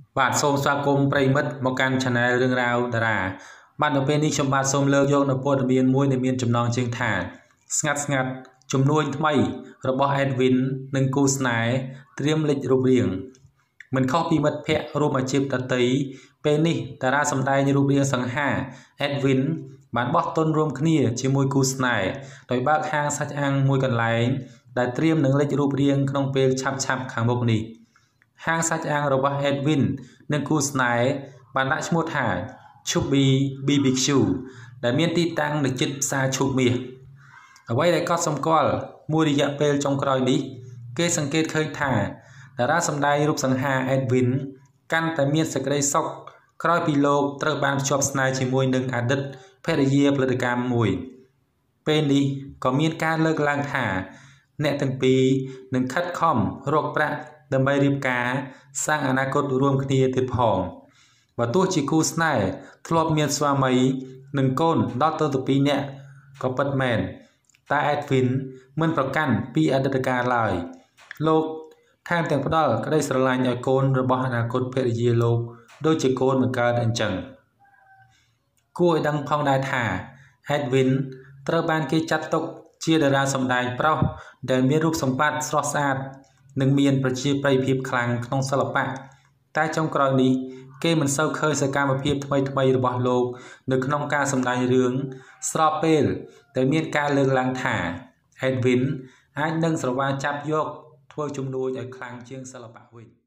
បាទសូមស្វាគមន៍ប្រិមិត្តមកកាន់ Channel រឿងរ៉ាវតារាបាទនៅពេលនេះខ្ញុំបាទសូមលើកយកនៅព័ត៌មានមួយដែលមានចំណងជើងថាស្ងាត់ជំនួយថ្មីរបស់ Edwin និងគូស្នេហ៍ត្រៀមលេចរូបរាងមិនខុសពីមិត្តភ័ក្តិរួមអាជីពដទៃពេលនេះតារាសម្ដែងរូបរាងសង្ហា Edwin បានបោះទុនរួមគ្នាជាមួយគូស្នេហ៍ដោយបើកហាងសាច់អាំងមួយកន្លែងដែលត្រៀមនឹងលេចរូបរាងក្នុងពេលឆាប់ខាងមុខនេះហាងសាច់អាំងរបស់ Edwin និងគូស្នេហ៍បានដាក់ឈ្មោះថា Chubby BBQ ដែលមានទីតាំងនៅជិតផ្សារឈូកមាសអ្វីដែលកត់សម្គាល់មួយរយៈពេលចុងក្រោយនេះគេសង្កេតឃើញថាតារាសម្ដែងរូបសង្ហា Edwin កាន់តែមានសេចក្តីសុខក្រោយពីលោកត្រូវបានភ្ជាប់ស្នេហ៍ជាមួយនឹងអតីតភរិយាផលិតកម្មមួយពេលនេះក៏មានការលើកឡើងថាអ្នកទាំងពីរនឹងខិតខំរកប្រាក់ដើម្បីរៀបការសាងអនាគតរួមគ្នាទៀតផងបើទោះជាគូស្នេហ៍ធ្លាប់មានស្វាមីនិងកូនដល់ទៅ12នាក់ក៏ពិតមែនតែ Edwin មិនប្រកាន់ពីអតីតកាលឡើយលោកថែមទាំងផ្ដល់ក្តីស្រឡាញ់ឲ្យកូនរបស់អនាគតភរិយាលោកដូចជាកូនបង្កើតអញ្ចឹងគួរឲ្យដឹងផងដែរថា Edwin ត្រូវបានគេចាត់ទុកជាតារាសម្ដែងប្រុសដែលមានរូបសម្បត្តិស្រស់ស្អាតនិងមានប្រជាប្រិយភាពខ្លាំងក្នុងសិល្បៈតែចុងក្រោយនេះគេមិនសូវឃើញសកម្មភាពថ្មីរបស់លោកនៅក្នុងការសម្ដែងរឿងស្របពេលដែលមានការលើកឡើងថា Edwin អាចនឹងស្រវាចាប់យកធ្វើជំនួយឲ្យខ្លាំងជាងសិល្បៈវិញ